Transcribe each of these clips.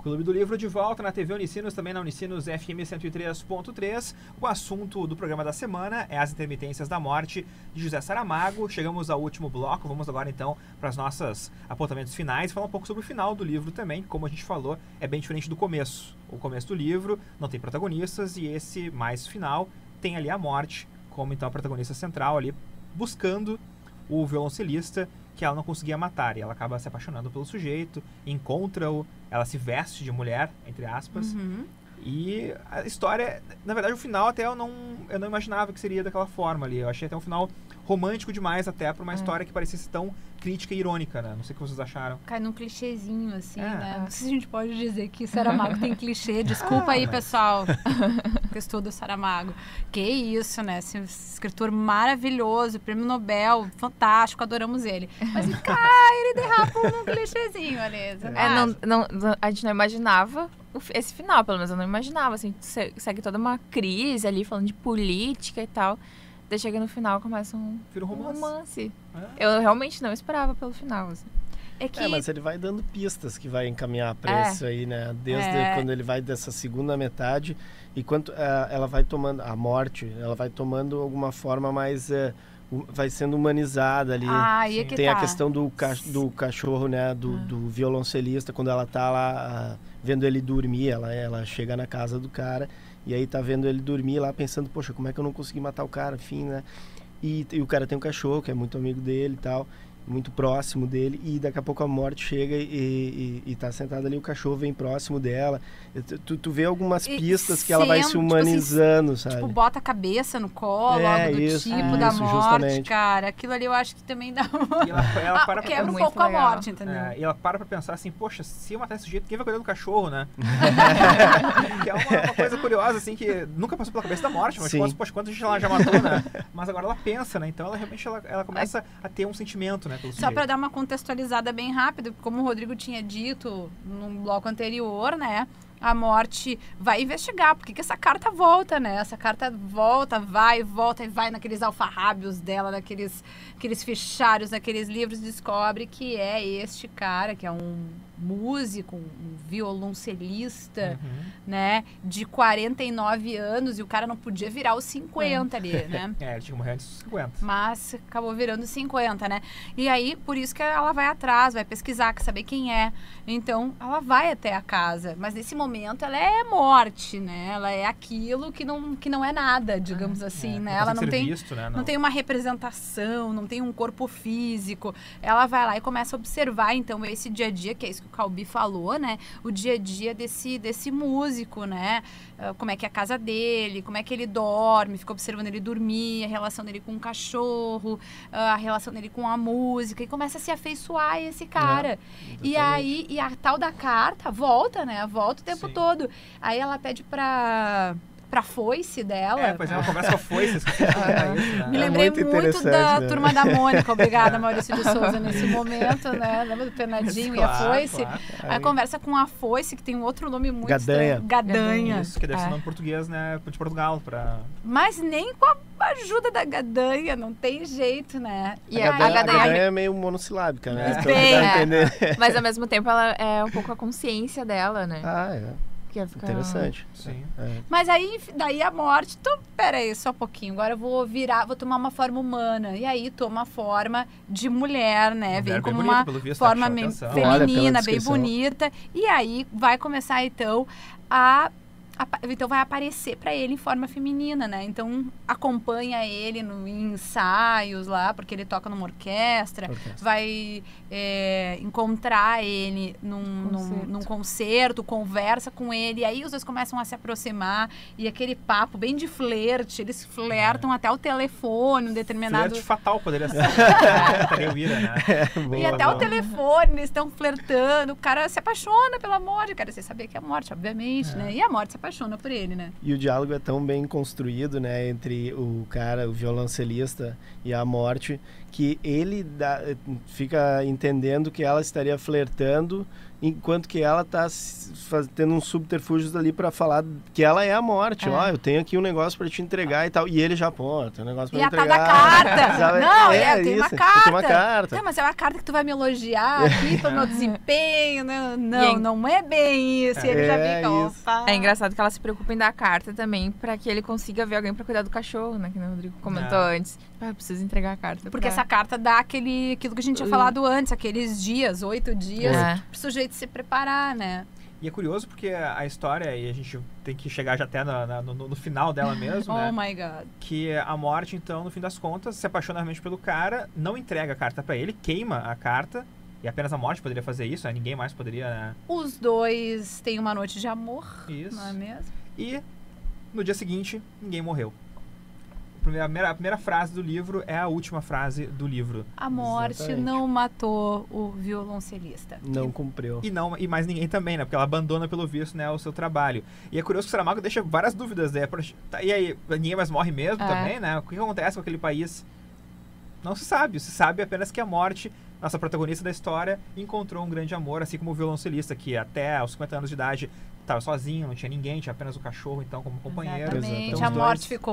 Clube do Livro de volta na TV Unicinos, também na Unicinos FM 103.3. O assunto do programa da semana é As Intermitências da Morte, de José Saramago. Chegamos ao último bloco, vamos agora então para os nossos apontamentos finais, falar um pouco sobre o final do livro também. Como a gente falou, é bem diferente do começo. O começo do livro não tem protagonistas e esse mais final tem ali a morte como então a protagonista central ali, buscando o violoncelista que ela não conseguia matar, e ela acaba se apaixonando pelo sujeito, encontra-o, ela se veste de mulher, entre aspas, e a história, na verdade o final até eu não imaginava que seria daquela forma ali, eu achei até um final romântico demais até para uma história que parecesse tão crítica e irônica, né? Não sei o que vocês acharam. Cai num clichêzinho, assim, né? Não sei se a gente pode dizer que Saramago tem clichê. Desculpa aí, pessoal, que estuda Saramago. Que isso, né? Esse escritor maravilhoso, prêmio Nobel, fantástico, adoramos ele. Mas ele derrapa num clichêzinho ali. A gente não imaginava esse final, pelo menos eu não imaginava, assim, segue toda uma crise ali, falando de política e tal. Daí chega no final, começa um romance. Eu realmente não esperava pelo final, assim. Mas ele vai dando pistas que vai encaminhar pra isso aí, né? Desde quando ele vai dessa segunda metade, e quando ela vai tomando a morte, ela vai tomando alguma forma mais... vai sendo humanizada ali. Tem a questão do cachorro, né? Do violoncelista, quando ela tá lá vendo ele dormir, ela chega na casa do cara e aí tá vendo ele dormir lá, pensando, poxa, como é que eu não consegui matar o cara, enfim, né? E o cara tem um cachorro que é muito amigo dele e tal, muito próximo dele, e daqui a pouco a morte chega e tá sentada ali, o cachorro vem próximo dela. Tu vê algumas pistas que ela vai se humanizando, tipo assim, sabe? Tipo, bota a cabeça no colo, algo do tipo da morte, justamente. Cara. Aquilo ali eu acho que também dá uma... quebra um pouco a morte, entendeu? E ela para pra pensar assim, poxa, se eu matar esse sujeito, quem vai cuidar do cachorro, né? Que é uma coisa curiosa, assim, que nunca passou pela cabeça da morte, mas poxa, quanto a gente ela já matou, né? Mas agora ela pensa, né? Então ela realmente ela começa a ter um sentimento, né? Só para dar uma contextualizada bem rápida, como o Rodrigo tinha dito no bloco anterior, né? A morte vai investigar porque que essa carta volta, né? Essa carta volta, volta e vai naqueles alfarrábios dela, naqueles fichários, naqueles livros, descobre que é este cara, que é um músico, um violoncelista, né? De 49 anos, e o cara não podia virar os 50 ali, né? Ele tinha que morrer antes dos 50. Mas acabou virando 50, né? E aí, por isso que ela vai atrás, vai pesquisar, quer saber quem é. Então, ela vai até a casa, mas nesse momento ela é morte, né? Ela é aquilo que não é nada, digamos assim, né? Ela não tem, visto, né? Não tem uma representação, não tem um corpo físico. Ela vai lá e começa a observar, então, esse dia a dia, que é isso que o Calbi falou, né? O dia a dia desse músico, né? Como é que é a casa dele, como é que ele dorme, fica observando ele dormir, a relação dele com o cachorro, a relação dele com a música, e começa a se afeiçoar a esse cara. E aí, a tal da carta volta, né? Volta o tempo todo. Aí ela pede pra foice dela. Pois ela conversa com a foice. Isso, né? Me lembrei muito da Turma da Mônica. Obrigada, Maurício de Souza, nesse momento, né? Lembra do Penadinho e a foice? Claro. Aí conversa com a foice, que tem um outro nome muito Gadanha. Gadanha. Isso, que deve ser nome português, né? De Portugal. Mas nem com a ajuda da Gadanha, não tem jeito, né? E a Gadanha é meio monossilábica, né? Então mas ao mesmo tempo ela é um pouco a consciência dela, né? Interessante. Sim. Mas aí, daí a morte, peraí, só um pouquinho, agora eu vou tomar uma forma humana. E aí toma a forma de mulher, né? Vem como uma forma feminina, bem bonita. E aí vai começar, então, vai aparecer para ele em forma feminina, né? Então acompanha ele em ensaios lá, porque ele toca numa orquestra. Vai encontrar ele num concerto, conversa com ele, e aí os dois começam a se aproximar, e aquele papo bem de flerte, eles flertam até o telefone, um determinado... Flerte fatal poderia ser. E até o telefone, eles estão flertando, o cara se apaixona pela morte, o cara sem saber que é a morte, obviamente, né? E a morte se apaixona por ele, né? E o diálogo é tão bem construído, né, entre o violoncelista e a morte, que ele fica entendendo que ela estaria flertando, enquanto que ela está tendo uns subterfúgios ali para falar que ela é a morte. Ó, eu tenho aqui um negócio para te entregar e tal. E ele já, pô, tem um negócio para entregar. E a tal da carta. Não, eu tenho uma carta. Tem uma carta. Não, mas é uma carta que tu vai me elogiar aqui pelo meu desempenho. Não é bem isso. E ele já fica, opa. É engraçado que ela se preocupa em dar a carta também para que ele consiga ver alguém para cuidar do cachorro, né? Que o Rodrigo comentou antes. Precisa entregar a carta. Porque essa carta dá aquilo que a gente tinha falado antes, aqueles dias, 8 dias, pro sujeito se preparar, né? E é curioso porque a história, e a gente tem que chegar já até no final dela mesmo, né? Oh my God. Que a morte, então, no fim das contas, se apaixona realmente pelo cara, não entrega a carta pra ele, queima a carta, e apenas a morte poderia fazer isso, né? Ninguém mais poderia, né? Os dois têm uma noite de amor, isso. Não é mesmo? E no dia seguinte, ninguém morreu. A primeira frase do livro é a última frase do livro. A morte não matou o violoncelista. Não cumpriu. E mais ninguém também, né? Porque ela abandona, pelo visto, né, o seu trabalho. E é curioso que o Saramago deixa várias dúvidas, né? E aí, ninguém mais morre mesmo também, né? O que acontece com aquele país? Não se sabe. Se sabe apenas que a morte, nossa protagonista da história, encontrou um grande amor, assim como o violoncelista, que até aos 50 anos de idade estava sozinho, não tinha ninguém, tinha apenas o cachorro, então, como companheiro. Exatamente. Então, a morte ficou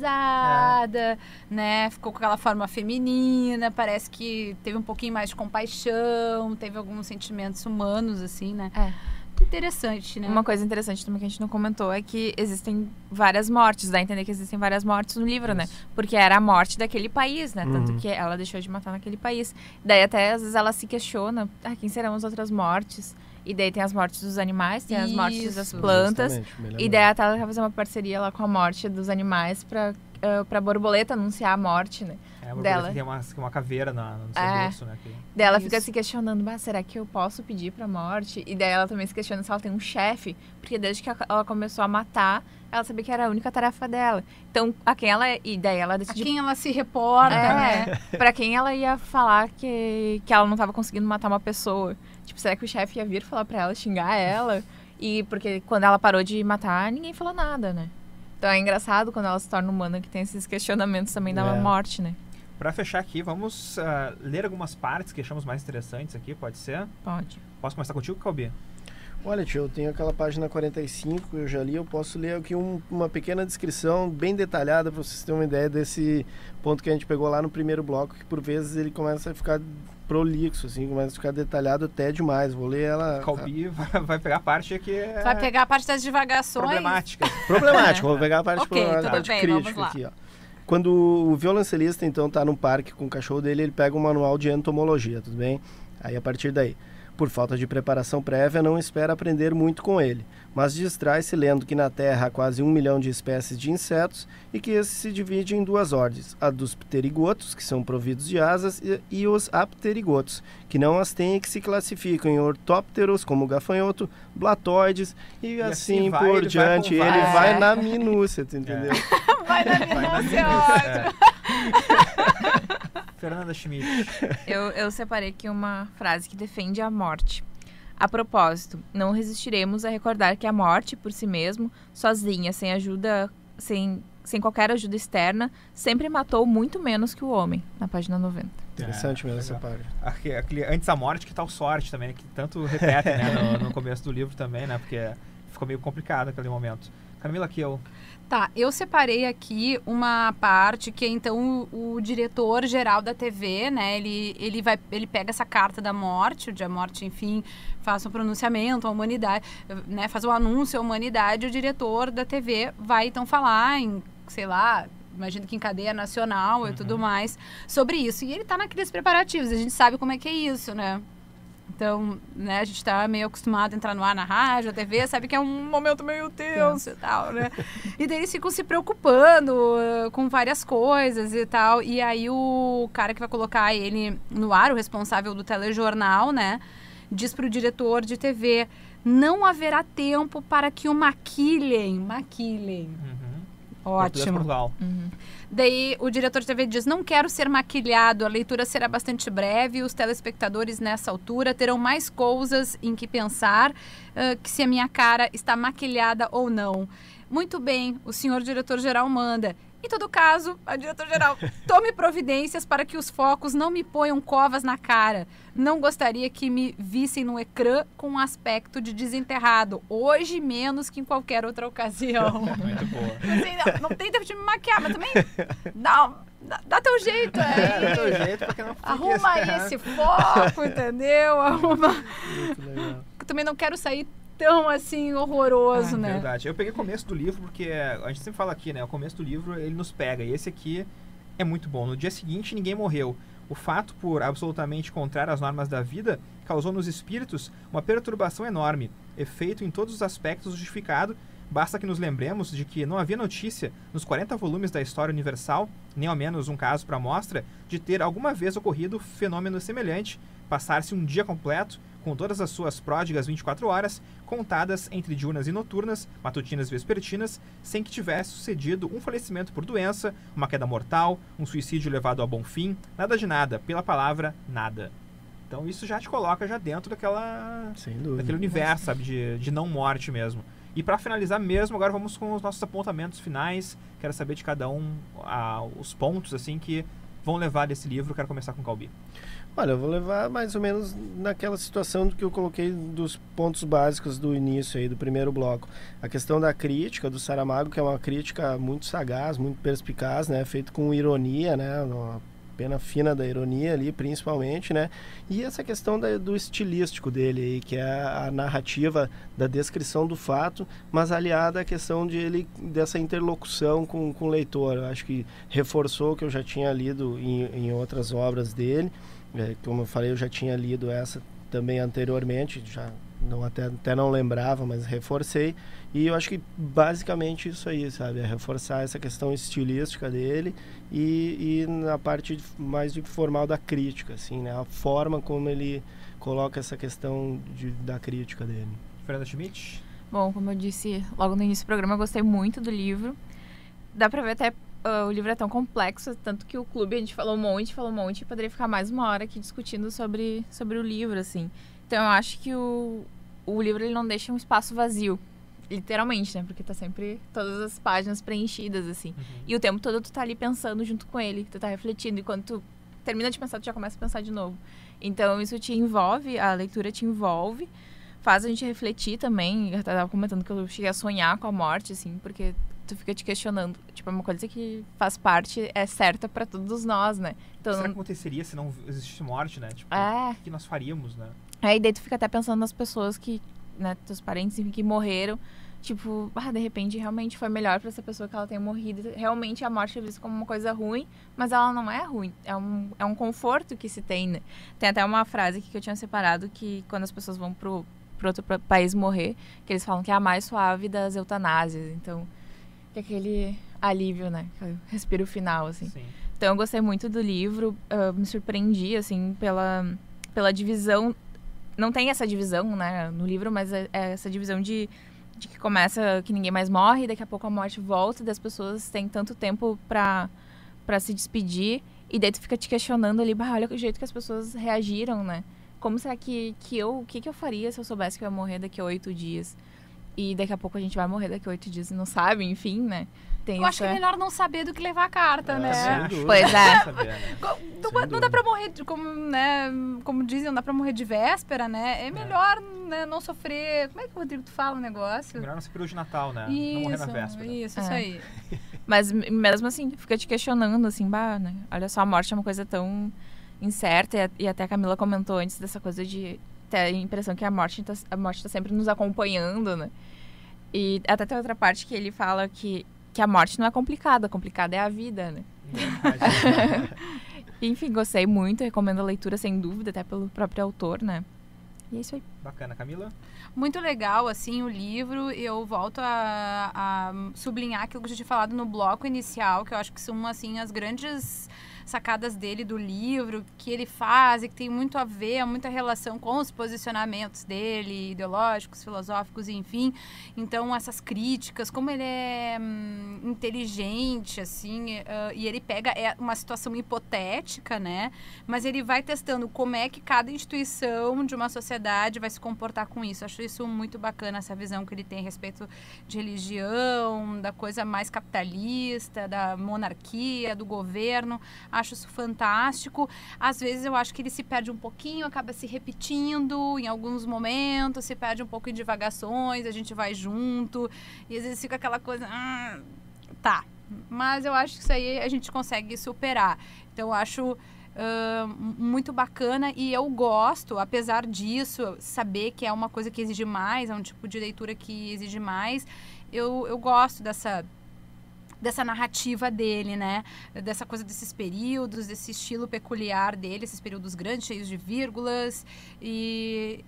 humanizada, né? Ficou com aquela forma feminina, parece que teve um pouquinho mais de compaixão, teve alguns sentimentos humanos, assim, né? Interessante, né? Uma coisa interessante também que a gente não comentou é que existem várias mortes, dá a entender que existem várias mortes no livro, né? Porque era a morte daquele país, né? Tanto que ela deixou de matar naquele país. Daí até, às vezes, ela se questiona, quem serão as outras mortes? E daí tem as mortes dos animais, tem as mortes das plantas. E daí até ela vai fazer uma parceria lá com a morte dos animais pra borboleta anunciar a morte, né? A borboleta tem uma caveira no seu bolso, né? Daí ela fica se questionando, será que eu posso pedir pra morte? E daí ela também se questiona se ela tem um chefe, porque desde que ela começou a matar, ela sabia que era a única tarefa dela. Então, e daí ela decidiu... A quem ela se reporta, né? Pra quem ela ia falar que ela não tava conseguindo matar uma pessoa. Tipo, será que o chefe ia vir falar pra ela, xingar ela? E porque quando ela parou de matar, ninguém falou nada, né? Então é engraçado quando ela se torna humana que tem esses questionamentos também da morte, né? Pra fechar aqui, vamos ler algumas partes que achamos mais interessantes aqui, pode ser? Pode. Posso começar contigo, Calbi? Olha, tio, eu tenho aquela página 45, eu já li, eu posso ler aqui uma pequena descrição bem detalhada para vocês terem uma ideia desse ponto que a gente pegou lá no primeiro bloco, que por vezes ele começa a ficar prolixo, assim, começa a ficar detalhado até demais. Vou ler ela... Calbi vai pegar a parte que é... Vai pegar a parte das divagações. Problemática, vou pegar a parte, bem, crítica aqui, ó. Quando o violoncelista, então, tá num parque com o cachorro dele, ele pega um manual de entomologia, tudo bem? Aí, a partir daí, por falta de preparação prévia, não espera aprender muito com ele, mas distrai-se lendo que na Terra há quase 1 milhão de espécies de insetos e que esse se divide em duas ordens, a dos pterigotos, que são providos de asas, e os apterigotos, que não as têm e que se classificam em ortópteros, como o gafanhoto, blatóides e assim por diante. Ele vai na minúcia, tu entendeu? Vai na minúcia, ótimo. Fernanda Schmidt. Eu separei aqui uma frase que defende a morte. A propósito, não resistiremos a recordar que a morte, por si mesmo, sozinha, sem ajuda, sem qualquer ajuda externa, sempre matou muito menos que o homem, na página 90. Interessante mesmo essa página. Antes a morte, que tal sorte também, né? Que tanto repete, né, no começo do livro também, né? Porque ficou meio complicado naquele momento. Camila Kiel. Tá, eu separei aqui uma parte que é, então, o diretor-geral da TV, né, ele pega essa carta da morte, onde a morte, enfim, faz um pronunciamento à humanidade, né, faz um anúncio à humanidade, o diretor da TV vai, então, falar em, sei lá, imagino que em cadeia nacional e tudo mais, sobre isso. E ele tá naqueles preparativos, a gente sabe como é que é isso, né? Então, né, a gente tá meio acostumado a entrar no ar na rádio, na TV, sabe que é um momento meio tenso e tal, né? E daí eles ficam se preocupando com várias coisas e tal. E aí o cara que vai colocar ele no ar, o responsável do telejornal, né, diz pro diretor de TV, não haverá tempo para que o maquilhem. Ótimo. Daí o diretor de TV diz, não quero ser maquilhado, a leitura será bastante breve, os telespectadores nessa altura terão mais coisas em que pensar que se a minha cara está maquilhada ou não. Muito bem, o senhor diretor-geral manda. Em todo caso, a diretora-geral, tome providências para que os focos não me ponham covas na cara. Não gostaria que me vissem no ecrã com um aspecto de desenterrado. Hoje, menos que em qualquer outra ocasião. Muito boa. Assim, não tem tempo de me maquiar, mas também dá teu jeito. Dá teu jeito pra que não fique arruma esse foco, entendeu? Arruma... Muito legal. Também não quero sair tão assim horroroso, né? Verdade. Eu peguei o começo do livro porque a gente sempre fala aqui, né? O começo do livro ele nos pega. E esse aqui é muito bom. No dia seguinte ninguém morreu. O fato, por absolutamente contrário às normas da vida, causou nos espíritos uma perturbação enorme. Efeito em todos os aspectos justificado. Basta que nos lembremos de que não havia notícia nos 40 volumes da história universal, nem ao menos um caso para amostra, de ter alguma vez ocorrido fenômeno semelhante, passar-se um dia completo, com todas as suas pródigas 24 horas, contadas entre diurnas e noturnas, matutinas e vespertinas, sem que tivesse sucedido um falecimento por doença, uma queda mortal, um suicídio levado a bom fim, nada de nada, pela palavra nada. Então isso já te coloca já dentro daquele universo, sabe, de não morte mesmo. E para finalizar mesmo, agora vamos com os nossos apontamentos finais. Quero saber de cada um os pontos assim que vão levar desse livro. Quero começar com o Calbi. Olha, eu vou levar mais ou menos naquela situação que eu coloquei dos pontos básicos do início aí, do primeiro bloco. A questão da crítica do Saramago, que é uma crítica muito sagaz, muito perspicaz, né? Feito com ironia, né? Uma pena fina da ironia ali, principalmente, né? E essa questão do estilístico dele aí, que é a narrativa da descrição do fato, mas aliada à questão dessa interlocução com o leitor. Eu acho que reforçou o que eu já tinha lido em outras obras dele. Como eu falei, eu já tinha lido essa também anteriormente, até não lembrava, mas reforcei. E eu acho que basicamente isso aí, sabe? É reforçar essa questão estilística dele e na parte mais formal da crítica, assim, né? A forma como ele coloca essa questão da crítica dele. Fernanda Schmidt? Bom, como eu disse logo no início do programa, eu gostei muito do livro. Dá pra ver até... o livro é tão complexo, tanto que o clube a gente falou um monte, e poderia ficar mais uma hora aqui discutindo sobre o livro, assim. Então eu acho que o livro ele não deixa um espaço vazio, literalmente, né? Porque tá sempre todas as páginas preenchidas, assim. Uhum. E o tempo todo tu tá ali pensando junto com ele, tu tá refletindo, e quando tu termina de pensar, tu já começa a pensar de novo. Então isso te envolve, a leitura te envolve, faz a gente refletir também. Eu tava comentando que eu cheguei a sonhar com a morte, assim, porque tu fica te questionando. Tipo, é uma coisa que faz parte, é certa pra todos nós, né? Então, será que aconteceria se não existisse morte, né? Tipo, o que nós faríamos, né? E daí tu fica até pensando nas pessoas que, né, teus parentes, enfim, que morreram. Tipo, de repente, realmente foi melhor pra essa pessoa que ela tenha morrido. Realmente a morte é vista como uma coisa ruim, mas ela não é ruim. É um conforto que se tem, né? Tem até uma frase aqui que eu tinha separado, que quando as pessoas vão pro outro país morrer, que eles falam que é a mais suave das eutanásias. Então... que é aquele alívio, né? Respiro final, assim. Sim. Então, eu gostei muito do livro. Me surpreendi, assim, pela divisão. Não tem essa divisão, né, no livro, mas é essa divisão de que começa que ninguém mais morre, daqui a pouco a morte volta, das pessoas têm tanto tempo pra se despedir, e daí tu fica te questionando ali, olha o jeito que as pessoas reagiram, né? Como será o que eu faria se eu soubesse que eu ia morrer daqui a 8 dias? E daqui a pouco a gente vai morrer daqui a 8 dias e não sabe, enfim, né? Eu acho que é melhor não saber do que levar a carta, né? Pois é. Não dá pra morrer, como dizem, não dá pra morrer de véspera, né? É melhor, né, não sofrer... Como é que o Rodrigo fala o negócio? É melhor não ser peru de Natal, né? Não morrer na véspera. Isso aí. Mas mesmo assim, fica te questionando, assim, né? Olha só, a morte é uma coisa tão incerta, e até a Camila comentou antes dessa coisa de ter a impressão que a morte tá sempre nos acompanhando, né? E até tem outra parte que ele fala que a morte não é complicada é a vida, né? Enfim, gostei muito, recomendo a leitura sem dúvida, até pelo próprio autor, né? E é isso aí. Bacana, Camila? Muito legal, assim, o livro. Eu volto a sublinhar aquilo que eu já tinha falado no bloco inicial, que eu acho que são, assim, as grandes sacadas dele do livro, que ele faz e que tem muito a ver, muita relação com os posicionamentos dele, ideológicos, filosóficos, enfim. Então, essas críticas, como ele é inteligente, assim, e ele pega uma situação hipotética, né? Mas ele vai testando como é que cada instituição de uma sociedade vai se comportar com isso. Acho isso muito bacana, essa visão que ele tem a respeito de religião, da coisa mais capitalista, da monarquia, do governo. Acho isso fantástico. Às vezes eu acho que ele se perde um pouquinho, acaba se repetindo em alguns momentos, se perde um pouco em divagações, a gente vai junto e às vezes fica aquela coisa... tá, mas eu acho que isso aí a gente consegue superar. Então eu acho muito bacana e eu gosto, apesar disso, saber que é uma coisa que exige mais, é um tipo de leitura que exige mais, eu gosto dessa narrativa dele, né? Dessa coisa desses períodos, desse estilo peculiar dele, esses períodos grandes, cheios de vírgulas. E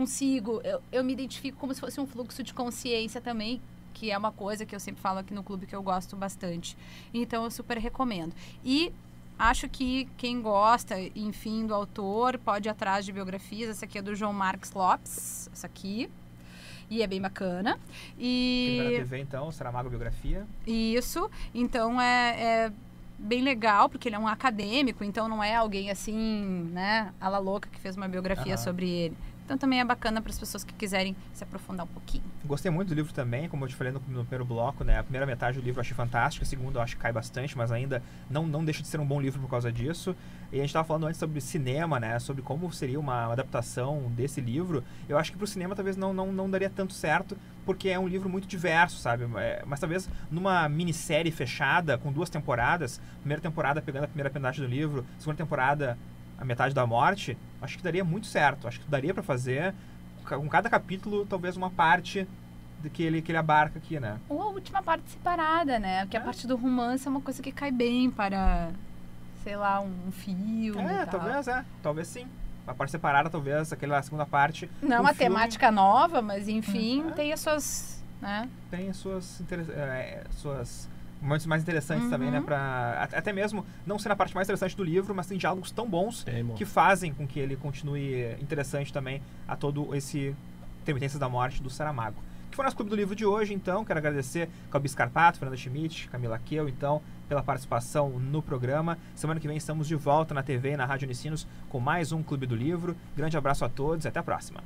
eu me identifico como se fosse um fluxo de consciência também, que é uma coisa que eu sempre falo aqui no clube que eu gosto bastante. Então, eu super recomendo. E acho que quem gosta, enfim, do autor, pode ir atrás de biografias. Essa aqui é do João Marques Lopes, essa aqui. E é bem bacana. E na TV, então, Saramago Biografia. Isso. Então, é bem legal, porque ele é um acadêmico, então não é alguém assim, né, ala louca que fez uma biografia sobre ele. Então também é bacana para as pessoas que quiserem se aprofundar um pouquinho. Gostei muito do livro também, como eu te falei no primeiro bloco, né? A primeira metade do livro eu achei fantástica, a segunda eu acho que cai bastante, mas ainda não deixa de ser um bom livro por causa disso. E a gente estava falando antes sobre cinema, né? Sobre como seria uma adaptação desse livro. Eu acho que para o cinema talvez não daria tanto certo, porque é um livro muito diverso, sabe? Mas talvez numa minissérie fechada, com 2 temporadas, primeira temporada pegando a primeira metade do livro, segunda temporada a metade da morte, acho que daria muito certo. Acho que daria para fazer com cada capítulo talvez uma parte do que ele abarca aqui, né? Ou a última parte separada, né? Porque a parte do romance é uma coisa que cai bem para, sei lá, um filme. Talvez sim. A parte separada, talvez, aquela segunda parte. Não é uma temática nova, mas enfim, tem as suas, né? Tem as suas momentos mais interessantes também, né? Até mesmo não ser a parte mais interessante do livro, mas tem diálogos tão bons que fazem com que ele continue interessante também a todo esse Intermitências da Morte do Saramago. Que foi o nosso Clube do Livro de hoje, então. Quero agradecer Calbi Scarpato, Fernanda Schmidt, Camila Keu, então, pela participação no programa. Semana que vem estamos de volta na TV e na Rádio Unicinos com mais um Clube do Livro. Grande abraço a todos e até a próxima.